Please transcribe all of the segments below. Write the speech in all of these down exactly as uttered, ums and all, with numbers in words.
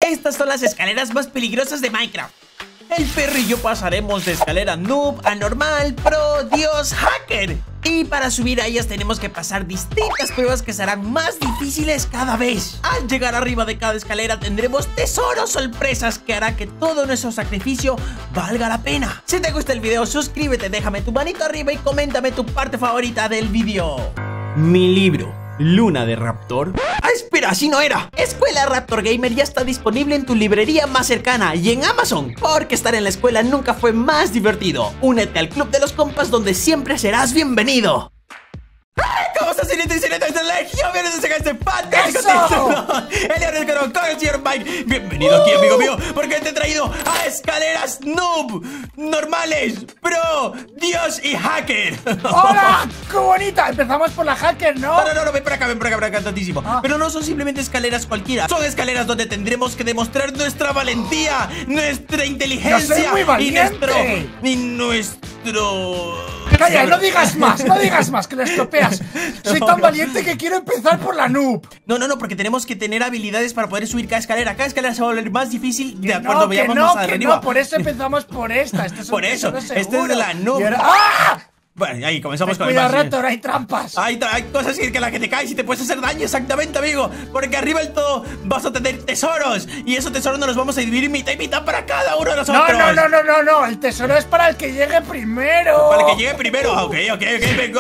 Estas son las escaleras más peligrosas de Minecraft. El perro y yo pasaremos de escalera noob a normal, pro, dios, hacker. Y para subir a ellas tenemos que pasar distintas pruebas que serán más difíciles cada vez. Al llegar arriba de cada escalera tendremos tesoros sorpresas que hará que todo nuestro sacrificio valga la pena. Si te gusta el video, suscríbete, déjame tu manito arriba y coméntame tu parte favorita del video. Mi libro Luna de Raptor. ¡Ah, espera! ¡Así no era! Escuela Raptor Gamer ya está disponible en tu librería más cercana y en Amazon, porque estar en la escuela nunca fue más divertido. Únete al club de los compas donde siempre serás bienvenido. ¿Cómo estás, señorita y señorita de Legión? Bienvenidos a este fantástico el día de hoy con el señor Mike. Bienvenido aquí, amigo mío, porque te he traído a escaleras noob, normales, pro, dios y hacker. ¡Hola! ¡Qué bonita! Empezamos por la hacker, ¿no? No, no, no, no, ven para acá, ven para acá, para acá, tantísimo. Ah. Pero no son simplemente escaleras cualquiera. Son escaleras donde tendremos que demostrar nuestra valentía, nuestra inteligencia. ¡Yo soy muy valiente! Y nuestro... Y nuestro... Calla, no digas más, no digas más, que lo estropeas. Soy tan valiente que quiero empezar por la noob. No, no, no, porque tenemos que tener habilidades para poder subir cada escalera. Cada escalera se va a volver más difícil de acuerdo no, veamos que no, más que arriba. no, por eso empezamos por esta. Este es por eso, este es de la noob. Ahora... ¡Ah! Bueno, ahí comenzamos con el Cuidado, más. Raptor, hay trampas. Hay, hay cosas que la que te caes y te puedes hacer daño, exactamente, amigo. Porque arriba del todo vas a tener tesoros. Y esos tesoros nos los vamos a dividir mitad y mitad para cada uno de nosotros. No, no, no, no, no, no. El tesoro es para el que llegue primero. Para el que llegue primero. Ok, ok, ok, vengo.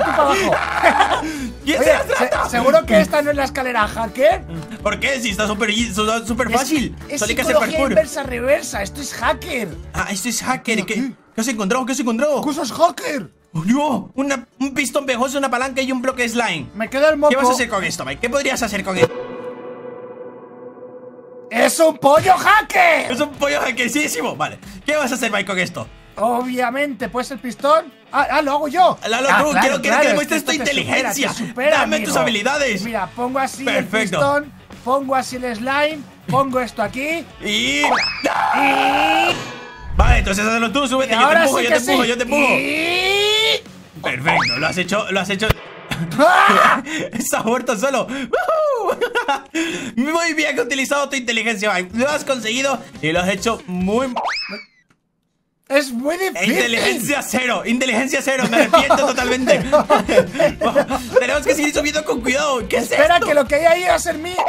¿Y Oye, se, seguro que esta no es la escalera hacker. ¿Por qué? Si está súper súper fácil. Es, Solo hay que es hacer psicología parkour. inversa reversa. Esto es hacker. Ah, esto es hacker. ¿Qué, ¿Qué has encontrado? ¿Qué has encontrado? ¡Cosas hacker! ¡Oh, no! Una, un pistón pegoso, una palanca y un bloque de slime. Me queda el moco. ¿Qué vas a hacer con esto, Mike? ¿Qué podrías hacer con esto? ¡Es un pollo hacker! Es un pollo hackerísimo. Vale. ¿Qué vas a hacer, Mike, con esto? Obviamente, pues el pistón. Ah, ah, lo hago yo. Lalo, ah, tú, claro, quiero, quiero claro, que demuestres tu esto te inteligencia. supera, te supera, Dame amigo. tus habilidades. Mira, pongo así Perfecto. el pistón, pongo así el slime, pongo esto aquí. Y... Y... Vale, entonces hazlo tú, súbete, yo te ahora empujo, sí yo que te empujo, sí. yo te empujo. Y... Perfecto, lo has hecho, lo has hecho. ¡Ah! Está muerto solo. Muy bien utilizado tu inteligencia, Mike. Lo has conseguido y lo has hecho muy... Es muy difícil. Inteligencia cero, inteligencia cero, me arrepiento totalmente. Tenemos que seguir subiendo con cuidado. ¿Qué es Espera, esto? que lo que hay ahí va a ser mío.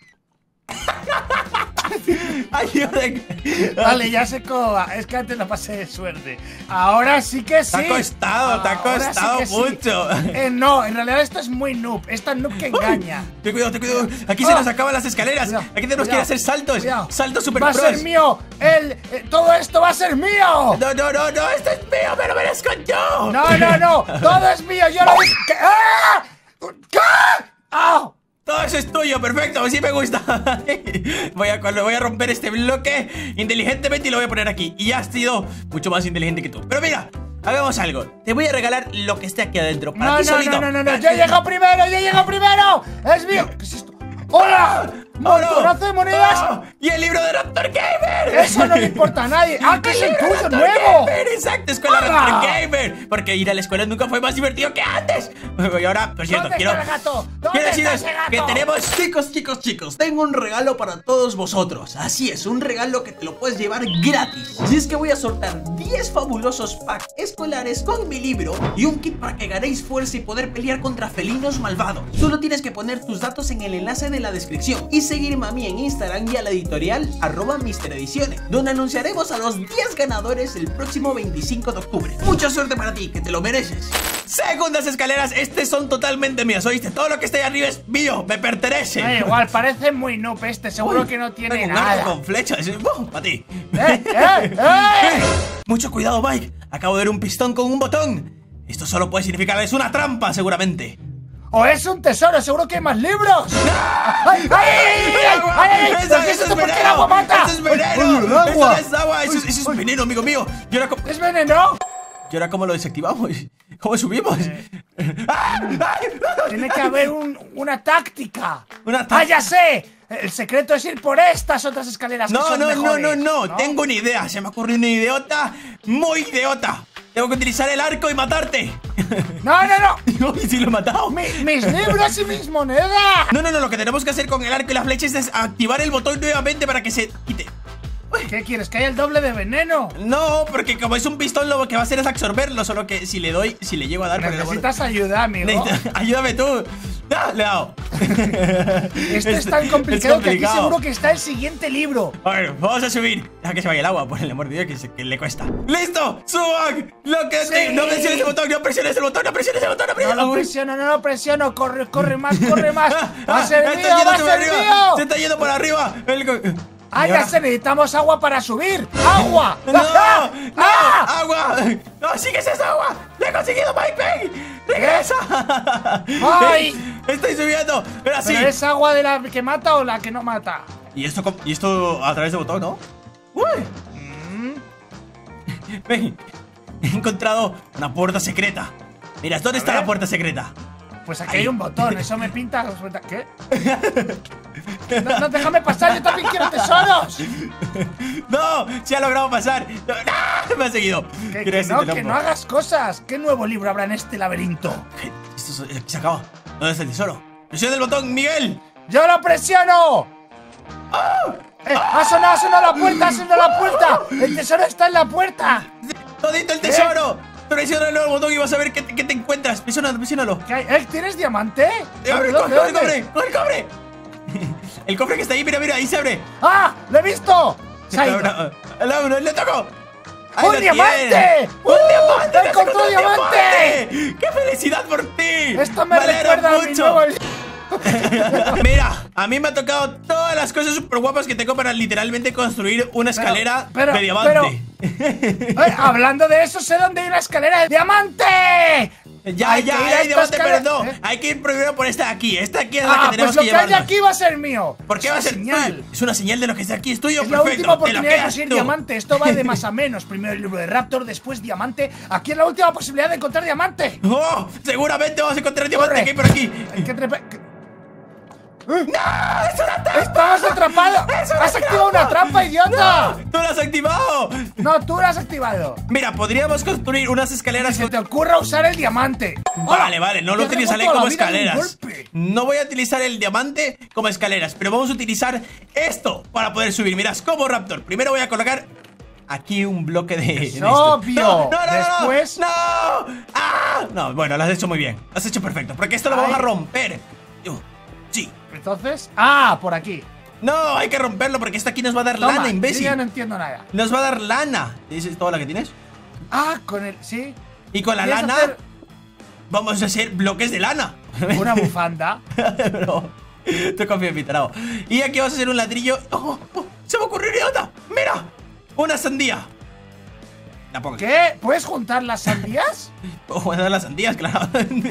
Ayuda. Vale, ya sé cómo va. Es que antes no pasé de suerte. Ahora sí que sí. Te ha costado, te ha Ahora sí costado que sí. mucho. Eh, no, en realidad esto es muy noob. Esta es noob que engaña. Ten cuidado, ten cuidado. Aquí Ah. se nos acaban las escaleras. Cuidado, Aquí tenemos que ir a cuidado, hacer saltos. cuidado. Saltos super Va a pros. ser mío. El, eh, todo esto va a ser mío. No, no, no, no, esto es mío, me lo merezco yo. No, no, no. Todo es mío. Yo lo dije. ¿Qué? ¡Ah! ¿Qué? ¡Ah! Todo eso es tuyo, perfecto, así me gusta. Voy a, voy a romper este bloque inteligentemente y lo voy a poner aquí. Y ya has sido mucho más inteligente que tú. Pero mira, hagamos algo. Te voy a regalar lo que esté aquí adentro para No, ti no, solito. no, no, no, no. Yo llego primero. Yo llego primero. Es mío. ¿Qué es esto? ¡Hola! ¡Montonazo de monedas! Oh, ¡y el libro de Raptor Gamer! Eso no le importa a nadie. ¡Ah, que es el tuyo, Raptor nuevo! Gamer, exacto, escuela ¡Hala! Raptor Gamer. Porque ir a la escuela nunca fue más divertido que antes. Y ahora, por cierto, ¿Dónde quiero... está el gato? ¿Dónde Quiero está deciros ese gato? que tenemos... Chicos, chicos, chicos, tengo un regalo para todos vosotros. Así es, un regalo que te lo puedes llevar gratis. Así es que voy a soltar diez fabulosos packs escolares con mi libro y un kit para que ganéis fuerza y poder pelear contra felinos malvados. Solo tienes que poner tus datos en el enlace de la descripción y seguirme a mí en Instagram y a la editorial arroba Mister Ediciones, donde anunciaremos a los diez ganadores el próximo veinticinco de octubre. Mucha suerte para ti, que te lo mereces. Segundas escaleras, estas son totalmente mías, ¿oíste? Todo lo que esté ahí arriba es mío, me pertenece. Da igual, parece muy noob este. Seguro Uy, que no tiene tengo un nada. arco con flechas, ¡uh! Para ti. ¡Eh, eh, eh! Mucho cuidado, Mike. Acabo de ver un pistón con un botón. Esto solo puede significar es una trampa, seguramente. ¡O es un tesoro! ¡Seguro que hay más libros! ¡Ay, ay, ay! ay, ay! ¡Eso, ¿Pero qué eso es esto? ¿Por qué el veneno! agua mata? ¡Eso es veneno! ¡Uy, el ¡Eso agua! no es agua! ¡Eso es, eso es veneno, amigo mío! ¿Y ahora cómo, ¿Es veneno? ¿y ahora cómo lo desactivamos? ¿Cómo subimos? Tiene que haber un, una táctica. Una táctica. ¡Ah, ya sé! El secreto es ir por estas otras escaleras que No, son no, no, mejores, no, no, tengo una idea. Se me ocurrió una idiota, muy idiota. Tengo que utilizar el arco y matarte. No, no, no. Uy, sí lo he matado. Mi, mis libros y mis monedas. No, no, no, lo que tenemos que hacer con el arco y la flecha es activar el botón nuevamente para que se quite. ¿Qué quieres? ¿Que haya el doble de veneno? No, porque como es un pistón, lo que va a hacer es absorberlo. Solo que si le doy, si le llego a dar por el amor- Necesitas ayuda, amigo. Necesita- Ayúdame tú. Ah, le he dado. Esto es tan complicado que aquí seguro que está el siguiente libro. Bueno, vamos a subir. Deja que se vaya el agua, por el amor de Dios, que, se- que le cuesta. ¡Listo! ¡Suban! ¡Lo que Sí. te- No presiones el botón, no presiones el botón, no presiones el botón, no No presiones lo Uy. presiono, no lo presiono. Corre, corre más, corre más. Va a ser Está mío, va yendo a por ser arriba. mío. Se está yendo por arriba. El co- ¡Ah, ¿Y ya ahora? se necesitamos agua para subir! ¡Agua! ¡No! ¡Ah! ¡No! ¡Ah! ¡Agua! ¡No sigues esa agua! ¡Lo he conseguido, Mike Payne! ¡Regresa! ¡Ay! ¡Estoy subiendo! ¡Pero así! ¿Pero es agua de la que mata o la que no mata? ¿Y esto, com- y esto a través del botón, no? ¡Uy! Ven, he encontrado una puerta secreta. Mira, ¿dónde A está ver. la puerta secreta? Pues aquí Ahí. hay un botón, eso me pinta. ¿Qué? No, no, déjame pasar, yo también quiero tesoros. ¡No! ¡Se ha logrado pasar! ¡No! ¡No! ¡Me ha seguido! Que, Quiero que ese no, que teléfono. no hagas cosas. ¿Qué nuevo libro habrá en este laberinto? ¿Qué? Esto se, se acaba. ¿Dónde está el tesoro? ¡Presiona el botón, Miguel! ¡Yo lo presiono! Eh, ¡Ha sonado, ha sonado la puerta, ha sonado la puerta! ¡El tesoro está en la puerta! ¡Todito el tesoro! Presiona el nuevo botón y vas a ver qué, te- qué te encuentras. Presiónalo, presiónalo. ¿Qué hay? ¿Eh, ¿Tienes diamante? ¡Eh, ¡Abre el ¿Dónde, cofre, dónde? abre el cofre! ¡Abre el cofre! El cofre que está ahí, mira, mira, ahí se abre. ¡Ah! ¡Lo he visto! Se ha ido. ¡Le le tocó! ¡Ahí ¡Un lo diamante! tienes! ¡Un ¡Uh! diamante! ¡He ¡Te has encontrado encontrado un diamante! diamante! ¡Qué felicidad por ti! Esto me alegra recuerda a mi mucho. nuevo... Mira, a mí me ha tocado todas las cosas súper guapas que tengo para literalmente construir una escalera pero, de diamante. Eh, hablando de eso, sé dónde hay una escalera de diamante. Ya, Hay ya, que ir a hay esta diamante, escalera- pero no. ¿Eh? Hay que ir primero por esta de aquí. Esta de aquí es la Ah, que tenemos pues lo que que hay de llevarnos. aquí va a ser mío. ¿Por qué Es va a una ser señal? tuyo? Es una señal de lo que está aquí. Es tuyo, Es la perfecto. última te lo oportunidad de quedas conseguir tú. diamante. Esto va de más a menos. Primero el libro de Raptor, después diamante. Aquí es la última posibilidad de encontrar diamante. ¡Oh! Seguramente vamos a encontrar diamante Corre. que hay por aquí. Hay que trepa- que- ¡No! ¡Es una trampa! ¡Estamos atrapados! ¡Es una ¡Has activado una trampa, idiota! ¡No! ¡Tú lo has activado! No, tú la has activado. Mira, podríamos construir unas escaleras. Se te ocurra usar el diamante. Vale, vale, no lo Te utilizaré reboto como la vida de un escaleras. golpe. No voy a utilizar el diamante como escaleras, pero vamos a utilizar esto para poder subir. Mirad, como Raptor. Primero voy a colocar aquí un bloque de. Es de esto. obvio. No, no, no, no, Después- ¡No! ¡Ah! No, bueno, lo has hecho muy bien. Lo has hecho perfecto. Porque esto lo vamos Ay. a romper. Uh, sí. Entonces, ah, por aquí. No, hay que romperlo porque esto aquí nos va a dar Toma, lana, yo imbécil. ya no entiendo nada. Nos va a dar lana. ¿Dices toda la que tienes? Ah, con el, sí. Y con la ¿Quieres lana hacer vamos a hacer bloques de lana. una bufanda? Bro, te confío en mi trago. Y aquí vamos a hacer un ladrillo. ¡Oh, oh! ¡Se me ocurrió idiota! ¡Mira! Una sandía. Tampoco. ¿Qué? ¿Puedes juntar las sandías? Bueno, las sandías, claro.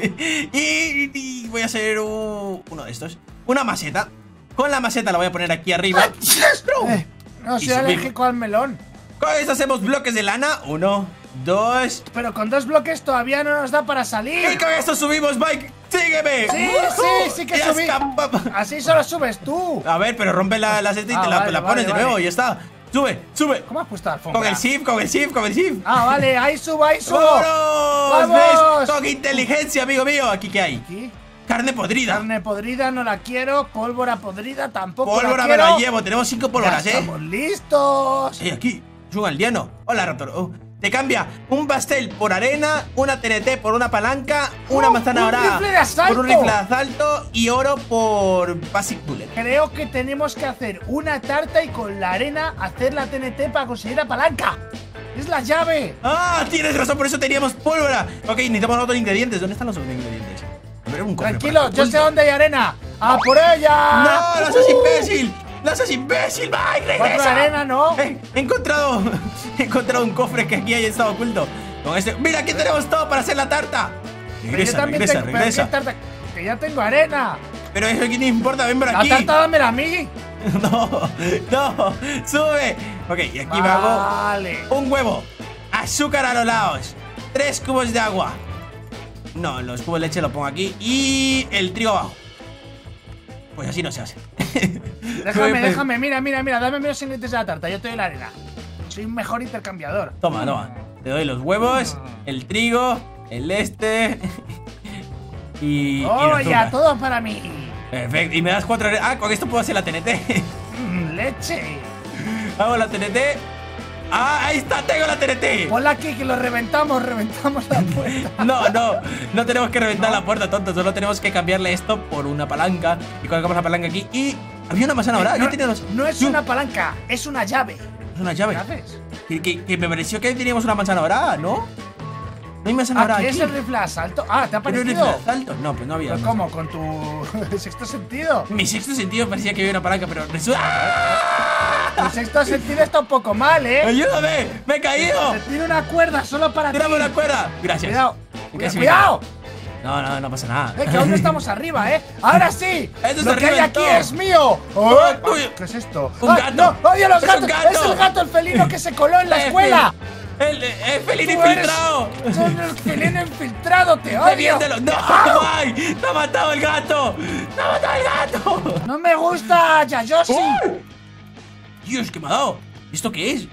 y, y voy a hacer un- uno de estos. Una maceta. Con la maceta la voy a poner aquí arriba. Bro. Eh, no Y soy subir. alérgico al melón. Con esto hacemos bloques de lana. Uno, dos. Pero con dos bloques todavía no nos da para Y salir. con esto subimos, Mike. ¡Sígueme! Sí, ¡Woohoo! sí, sí que Ya subí. escapamos. Así solo subes tú. A ver, pero rompe la, la cesta y Ah, te la, vale, la vale, pones de vale. nuevo y ya está. Sube, sube. ¿Cómo has puesto la alfombra? Con el shift, con el shift, con el shift. Ah, vale, ahí subo, ahí subo. ¡Vámonos! ¡Vamos! ¿Ves? Con inteligencia, amigo mío. ¿Aquí qué hay? Aquí. Carne podrida. Carne podrida no la quiero. Pólvora podrida tampoco Pólvora la me quiero. la llevo. Tenemos cinco pólvoras, Ya ¿eh? estamos listos. Sí, aquí. Es un aldeano. Hola, Raptor. Oh, te cambia un pastel por arena, una T N T por una palanca, una ¡Oh, manzana un dorada rifle de asalto! por un rifle de asalto y oro por Basic Bullet. Creo que tenemos que hacer una tarta y con la arena hacer la T N T para conseguir la palanca. ¡Es la llave! ¡Ah! Tienes razón, por eso teníamos pólvora. Ok, necesitamos otros ingredientes. ¿Dónde están los otros ingredientes? A ver, un cofre por Tranquilo, aquí yo sé oculto. dónde hay arena. ¡A por ella! ¡No! ¡No seas imbécil! ¡No seas imbécil! ¡Vai, Otra regresa! arena, ¿no? Eh, he encontrado He encontrado un cofre que aquí haya estado oculto. Con este. ¡Mira, aquí tenemos todo para hacer la tarta! Pero yo Regresa, también regresa, tengo, pero regresa. ¿qué tarta? Que ya tengo arena. Pero eso aquí no importa, ven por La aquí. tarta dámela a mí. No, no, sube. Ok, y aquí me hago Vale. un huevo, azúcar a los lados, tres cubos de agua. No, los cubos de leche los pongo aquí y el trigo abajo. Pues así no se hace. Déjame, déjame, mira, mira, mira, dame menos ingredientes de la tarta, yo te doy la arena. Soy un mejor intercambiador. Toma, toma. Te doy los huevos, el trigo, el este. y. y ¡Oh, el ya! azúcar. Todo para mí. Perfecto. Y me das cuatro. Ah, con esto puedo hacer la T N T. Mm, leche. Hago la T N T. ¡Ah, ahí está! ¡Tengo la T N T! Ponla aquí que lo reventamos, reventamos la puerta. No, no, no tenemos que reventar la puerta, tonto. Solo tenemos que cambiarle esto por una palanca. Y colocamos la palanca aquí. Y había una manzana ahora. no, Yo tenía los... no es Yo- una palanca, es una llave. Es una llave. ¿Sabes? Que, que, que me pareció que teníamos una manzana ahora, ¿no? No hay manzana ahora Aquí aquí. es el rifle de asalto. Ah, ¿te ha ¿Pero parecido? rifle de asalto? No, pues no había. ¿Pero cómo? ¿Con tu sexto sentido? Mi sexto sentido parecía que había una palanca, pero resulta. ¡Ah! Tu sexto sentido está un poco mal, ¿eh? ¡Ayúdame! ¡Me he caído! Te tiro una cuerda solo para ti. ¡Tírame una cuerda! Gracias. Cuidado. Me casi me ¡Cuidado! No, no, no pasa nada. Eh, que aún no estamos arriba, ¿eh? ¡Ahora sí! Esto ¡Lo está que hay arriba aquí del todo. es mío! Oh, ¡Oh! tuyo. ¿Qué es esto? Un ¡Ay, gato. ¡No! ¡Odio los Es un gatos! gato. ¡Es el gato, el felino que se coló en la Eh, escuela! ¡El, el felino ¡Tú eres- infiltrado! ¡Soy el felino infiltrado! ¡Te odio! ¡Defiéndelo! ¡No! ¡Ay! ¡Te ha matado el gato! ¡Te ha matado el gato! ¡No me gusta, Yayoshi! ¡Oh! Dios, ¿qué me ha dado? ¿Esto qué es?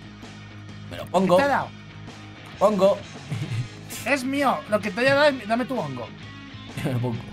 Me lo pongo. ¿Qué te ha dado? Pongo. Es mío. Lo que te haya dado es... Dame tu hongo. Me lo pongo.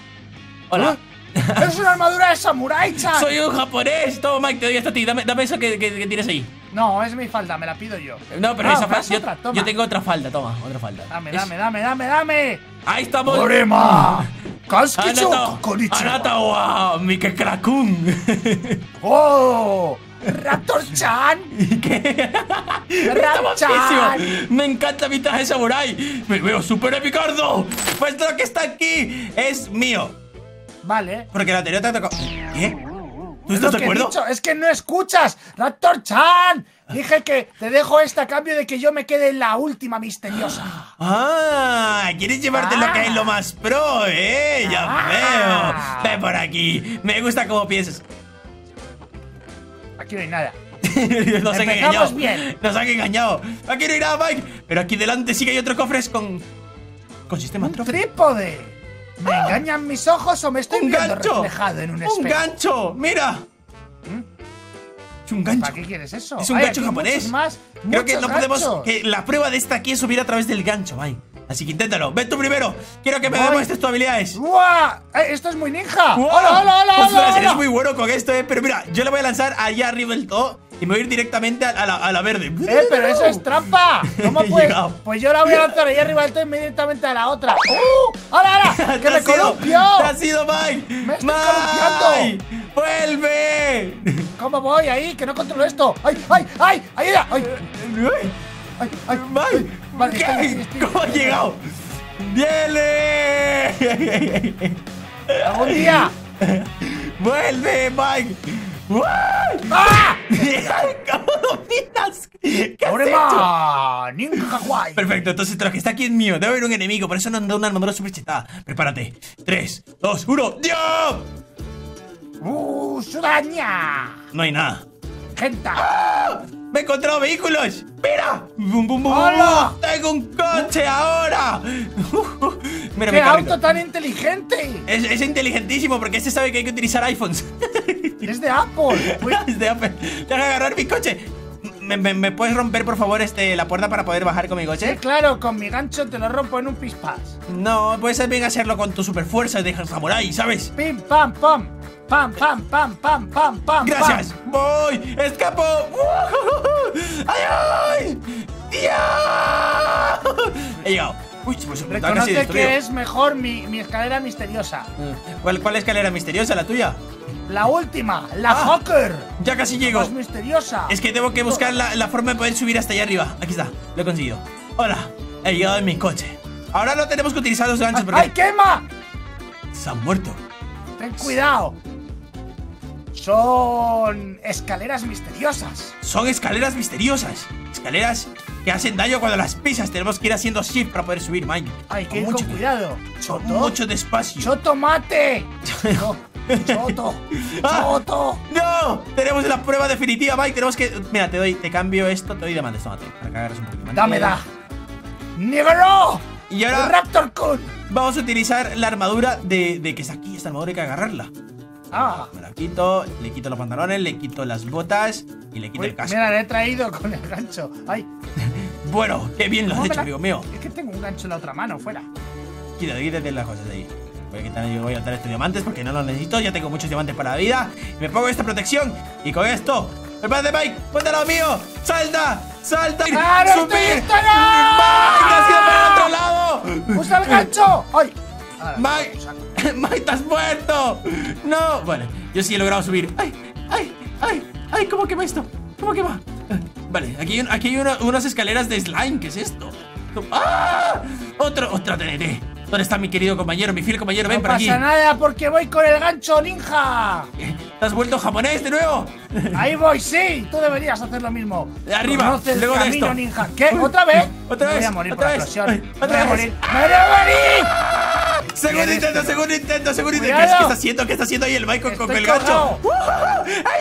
Hola. ¡Es una armadura de samurái, chan! Soy un japonés. Toma, Mike, te doy esto a ti. Dame, dame eso que, que- que tienes ahí. No, es mi falda, me la pido yo. No, pero Ah, esa ¿me falda. das Yo, otra? Toma. yo tengo otra falda. Toma, otra falda. Dame, Es- dame, dame, dame, dame. Ahí estamos. ¡Orema! ¡Kansukicho! Anata, ¡Konnichiwa! Anata wa Mike Krakun. ¡Oh! ¡Raptor-chan! ¿Qué? Está ¡Raptor-chan! guapísimo. Me encanta mi traje samurai. Me veo súper epicardo. Pues lo que está aquí es mío. Vale. Porque la anterior te ha tocado. ¿Qué? ¿Tú Es estás lo de que he acuerdo? dicho, es que no escuchas. ¡Raptor-chan! Dije que te dejo esta a cambio de que yo me quede en la última misteriosa. Ah, ¿quieres llevarte lo que es lo más pro, eh? Ya Ah. veo. Ven por aquí. Me gusta cómo piensas. Aquí no hay nada. Nos han Empezamos engañado. bien. Nos han engañado. Aquí no hay nada, Mike. Pero aquí delante sí que hay otro cofres con. Con sistema ¡Un trofeo. trípode! ¿Me engañan mis ojos o me estoy ¡Un viendo gancho! reflejado en un ¡Un espejo? gancho! ¡Mira! ¿Mm? Es un gancho. ¿Para qué quieres eso? Es un Ay, gancho aquí hay japonés. muchos más, Creo que muchos no podemos. ganchos. Que la prueba de esta aquí es subir a través del gancho, Mike. Así que inténtalo. Ven tú primero. Quiero que me Voy. demuestres tus habilidades. ¡Guau! Eh, ¡Esto es muy ninja! ¡Wow! ¡Hola, hola, hola, Ostras, hola, eres hola! muy bueno con esto, eh. Pero mira, yo le voy a lanzar allá arriba del todo y me voy a ir directamente a, a la, a la verde. ¡Eh, pero eso es trampa! ¿Cómo He puedes? llegado. Pues yo la voy a lanzar ahí arriba del todo inmediatamente a la otra. ¡Uh! ¡Hola, hola! ¡Te ¡Que me has ido! columpio! ¡Te has ido, Mike! ¡Me estoy ¡Mike! ¡Vuelve! ¿Cómo voy ahí? ¡Que no controlo esto! ¡Ay, ay, ay! ¡Ayuda! ¡Ay, ay, ay! Mike, Vale, ¿qué? estoy aquí, estoy ¿Cómo ha aquí. llegado? ¡Viene! ¡Algún día! ¡Vuelve, Mike! ¡Ah! ¿Cómo dominas? ¿Qué has hecho? ¡Orema! ¡Ninja kawaii! Perfecto, entonces lo que está aquí es mío. Debe haber un enemigo, por eso no anda una armadura super chetada. Prepárate. tres, dos, uno. ¡Dios! ¡Uh! ¡Sudaña! No hay nada. ¡Genta! ¡Me he encontrado vehículos! ¡Mira! ¡Bum, bum, bum! ¡Hola! ¡Tengo un coche ahora! Mira, ¡Qué mi carrito. auto tan inteligente! Es, es inteligentísimo porque este sabe que hay que utilizar iPhones. ¡Es de Apple! Uy, Es de Apple. Deja agarrar mi coche. ¿Me, me, me puedes romper, por favor, este, la puerta para poder bajar con mi sí, coche? claro, con mi gancho te lo rompo en un pispás. No, puedes bien hacerlo con tu super fuerza de samurai, ¿sabes? ¡Pim, pam, pam! ¡Pam, pam, pam, pam, pam, pam! ¡Gracias! pam. ¡Voy! ¡Escapo! ¡Ay, ay! ¡Ya! He llegado. Uy, pues se me casi Reconoce destruido. que es mejor mi, mi escalera misteriosa. ¿Cuál, ¿Cuál escalera misteriosa, la tuya? La última, la Ah. Hacker. Ya casi llego. Es misteriosa. Es que tengo que buscar la, la forma de poder subir hasta allá arriba. Aquí está, lo he conseguido. Hola, he llegado en mi coche. Ahora no tenemos que utilizar los ganchos porque ¡Ay, quema! se han muerto. Ten cuidado. Son escaleras misteriosas. Son escaleras misteriosas. Escaleras que hacen daño cuando las pisas. Tenemos que ir haciendo shift para poder subir, Mike. Hay que Con ir mucho, con cuidado. con Choto. mucho despacio. Choto, mate. Choto. Choto. Ah. Choto. ¡No! Tenemos la prueba definitiva, Mike. Tenemos que. Mira, te doy, te cambio esto, te doy diamantes, tómate. Para que agarres un poquito más. Dame, da. ¡Nigero! Y ahora Raptor Kun. vamos a utilizar la armadura de, de que está aquí. Esta armadura hay que agarrarla. Ah. Me la quito, le quito los pantalones, le quito las botas y le quito Uy, el casco. mira, le he traído con el gancho. Ay. Bueno, qué bien lo has hecho, la... amigo mío. Es que tengo un gancho en la otra mano, fuera. Quítate, quítate las cosas de ahí. Voy a quitar, voy a quitar estos diamantes porque no los necesito. Ya tengo muchos diamantes para la vida. Me pongo esta protección y con esto. ¡Prepárate, Mike! ¡Ponte al lado mío! ¡Salta! ¡Salta! ¡Ah, no estoy listo, no! ¡Mike, has ido para el otro lado! ¡Usa el gancho! ¡Ay! Mike, Mike, estás muerto. No, vale, yo sí he logrado subir. Ay, ay, ay, ay, ¿cómo que va esto? ¿Cómo que va? Vale, aquí hay, aquí hay una, unas escaleras de slime. ¿Qué es esto? ¡Ah! Otro, otra T N T. ¿Dónde está mi querido compañero, mi fiel compañero? Ven no por aquí. No pasa nada porque voy con el gancho ninja. ¿Te has vuelto japonés de nuevo? Ahí voy, sí. Tú deberías hacer lo mismo. De arriba, Conoces luego el de camino esto. ninja. ¿Qué? ¿Otra vez? ¿Otra Me vez? voy a morir ¿Otra por vez? explosión. Ay, Me voy ¿otra a vez? morir. ¡Me voy a morir! Segundo intento, segundo intento, segundo intento. Cuidado. ¿Qué, ¿Qué está haciendo? ¿Qué está haciendo ahí el Mike con, con el gancho? colgado. ¡Uh! ¡Ha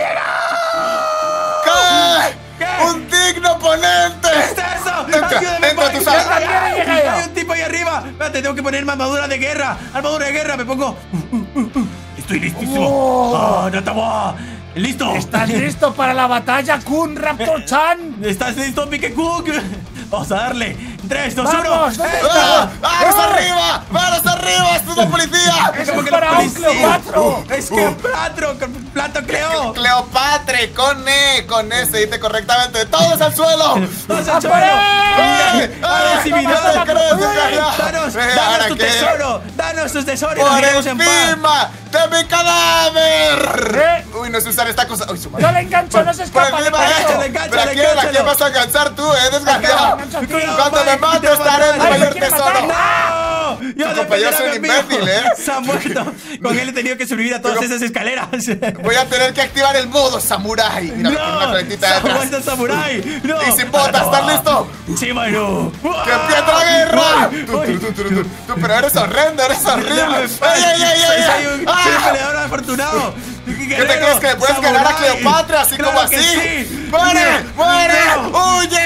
llegado! ¿Qué? ¿Qué? ¡Un digno oponente! ¿Qué es eso? Entra, ¡Ayúdame, entra, Mike! tú sabes. Yo también he llegado. Hay un tipo ahí arriba. Espérate, tengo que ponerme armadura de guerra. Armadura de guerra, me pongo. Estoy listísimo. Oh. ¡Ah, Natawa! ¡Listo! ¿Estás listo para la batalla, Kun Raptor-chan? ¿Estás listo, Pique Cook? Vamos a darle. tres, dos, uno. Vamos, ¿dónde ¡Eh! ¡Ah! está? ¡Manos arriba! ¡Manos arriba! ¡Esto es un policía! Es ¿Cómo un que la faraón policía? Cleopatro. Es que Platro, Plato Cleo. Cleopatre, con E, con E se dice correctamente. ¡Todos al suelo! ¡Todos ¡A al por suelo! él! ¡A recibir! ¡No te crees, desgraciado! ¡Danos, Eh, danos ¿ahora tu qué? tesoro! ¡Danos tus tesoros y nos ¡Por iremos en paz! encima de mi cadáver! ¿Eh? Uy, no sé usar esta cosa. Uy, su madre. Yo le engancho, no se Por escapa de encima, Enganchale, eh. enganchale, Pero ¿a quién, ¿a quién enganchalo. vas a alcanzar tú, eh, desgraciado? Engancho a ti. Cuando me Mike, mate te va a estaré en mi matar. Ay, mayor me quiere tesoro. ¡No! Yo Tu compañero es un defenderé a mi imbécil, amigo. ¿eh? Se ha muerto. Con él he tenido que sobrevivir a todas Pero- esas escaleras. Voy a tener que activar el modo samurai. Mira, tiene una ¡No! calentita ¡Se ha detrás. muerto el samurái! ¡No! Y sin botas, ¿estás listo? ¡Sí, Manu! ¡Que empiece la guerra! Uy, Tú, uy. tú, tú, tú, tú, tú, pero eres horrendo, eres horrible. Déjame en paz. ¡Ay, ay, ay, ay! Soy ay! un, ¡Ah! soy un peleador afortunado. ¿Qué te crees que puedes ganar a Cleopatra así como así? ¡Muere! ¡Muere! ¡Huye!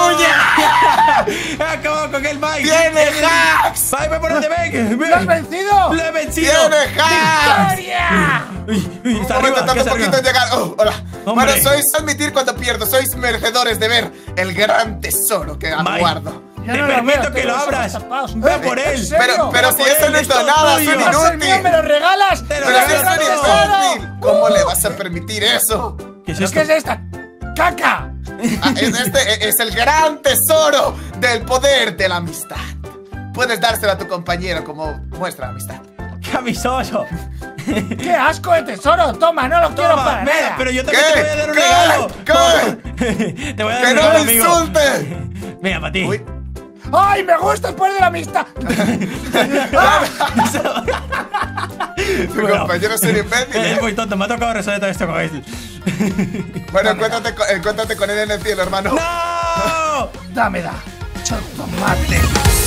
¡Huye! He acabado con el Mike. ¡Tiene El- hacks! Mike, ven por donde ven. ¿Lo has vencido? ¡Lo he vencido! ¡Tiene hacks! ¡Victoria! Uy, uy, está Un momento, arriba, tarda ¿qué un está poquito en arriba? llegar. Oh, hola. Hombre. Bueno, sois admitir cuando pierdo. Sois merecedores de ver el gran tesoro que Mike, aguardo. Yo te no lo permito veo, que tengo lo los abras. ojos tapados. Ve ¿Eh? por ¿En él. serio? Pero, pero Ve si por eso él, no esto es es nada, tuyo. soy ¿Vas a ser mío? ¿Me inútil. lo regalas? Te lo Pero si regalo, eres un tesoro. imbécil, ¿cómo le vas a permitir eso? ¿Qué es ¿Pero esto? qué es esta? ¡Caca! Ah, es- este es el gran tesoro del poder de la amistad. Puedes dárselo a tu compañero como muestra de amistad. Camisoso. ¡Qué asco de tesoro! ¡Toma, no lo quiero Toma, para mira, nada! pero yo también ¿Qué? te voy a dar un ¿Qué? regalo. ¿Qué? Te voy a dar ¡Que un no regalo, me amigo. insulte! Mira, para ti. Uy. ¡Ay, me gusta el poder de la amistad! Tu compañero es un imbécil, Es ¿eh? muy tonto, me ha tocado resolver todo esto con él. Bueno, encuéntrate, con- encuéntrate con él en el cielo, hermano. ¡No! Dame da. Chotomate.